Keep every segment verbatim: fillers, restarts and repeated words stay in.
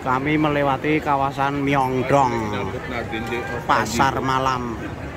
Kami melewati kawasan Myeongdong, pasar malam.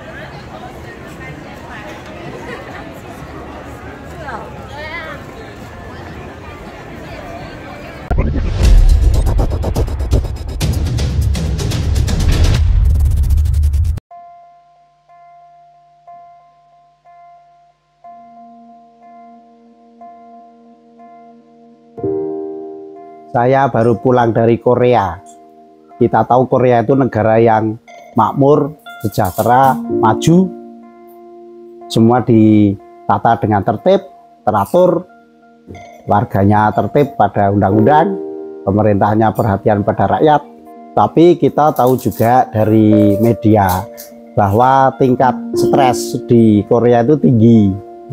Saya baru pulang dari Korea. Kita tahu Korea itu negara yang makmur, sejahtera, maju. Semua ditata dengan tertib, teratur. Warganya tertib pada undang-undang, pemerintahnya perhatian pada rakyat. Tapi kita tahu juga dari media bahwa tingkat stres di Korea itu tinggi.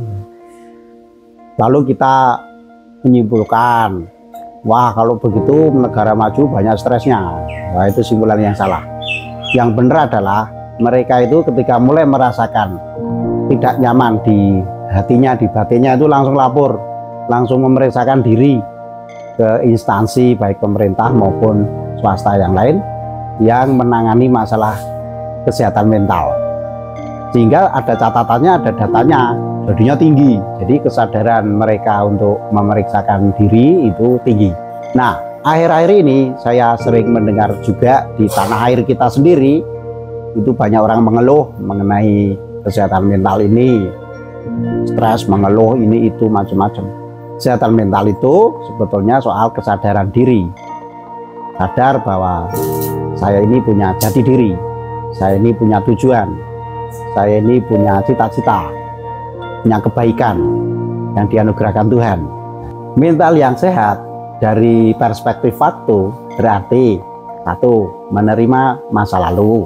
Lalu kita menyimpulkan, wah kalau begitu negara maju banyak stresnya. Wah itu simpulan yang salah. Yang benar adalah mereka itu ketika mulai merasakan tidak nyaman di hatinya, di batinnya itu langsung lapor, langsung memeriksakan diri ke instansi baik pemerintah maupun swasta yang lain yang menangani masalah kesehatan mental. Sehingga ada catatannya, ada datanya, jadinya tinggi. Jadi kesadaran mereka untuk memeriksakan diri itu tinggi. Nah, akhir-akhir ini saya sering mendengar juga di tanah air kita sendiri itu banyak orang mengeluh mengenai kesehatan mental ini, stres, mengeluh ini itu macam-macam. Kesehatan mental itu sebetulnya soal kesadaran diri, sadar bahwa saya ini punya jati diri, saya ini punya tujuan, saya ini punya cita-cita, punya kebaikan yang dianugerahkan Tuhan. Mental yang sehat dari perspektif waktu berarti satu, menerima masa lalu.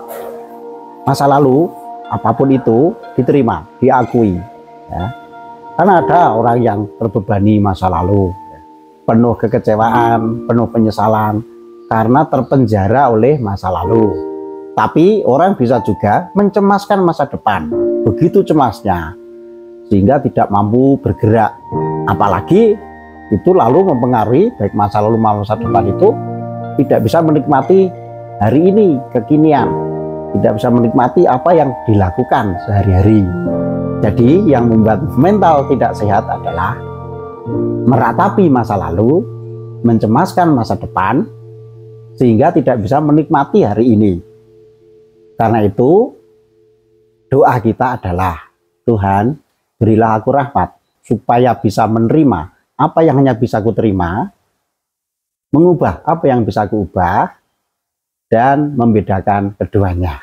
Masa lalu apapun itu diterima, diakui ya. Karena ada orang yang terbebani masa lalu, penuh kekecewaan, penuh penyesalan karena terpenjara oleh masa lalu. Tapi orang bisa juga mencemaskan masa depan, begitu cemasnya sehingga tidak mampu bergerak. Apalagi itu lalu mempengaruhi baik masa lalu maupun masa depan itu tidak bisa menikmati hari ini, kekinian, tidak bisa menikmati apa yang dilakukan sehari-hari. Jadi yang membuat mental tidak sehat adalah meratapi masa lalu, mencemaskan masa depan sehingga tidak bisa menikmati hari ini. Karena itu doa kita adalah, Tuhan berilah aku rahmat supaya bisa menerima apa yang hanya bisa aku terima, mengubah apa yang bisa aku ubah, dan membedakan keduanya.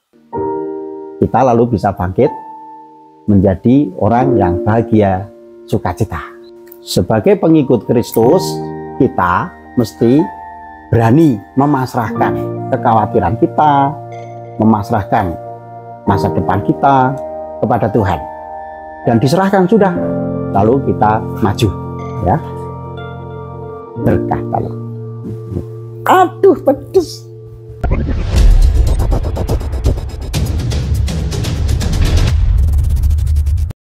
Kita lalu bisa bangkit menjadi orang yang bahagia, sukacita. Sebagai pengikut Kristus, kita mesti berani memasrahkan kekhawatiran kita, memasrahkan masa depan kita kepada Tuhan. Dan diserahkan sudah, lalu kita maju. Ya, berkah kalau. Aduh, pedes.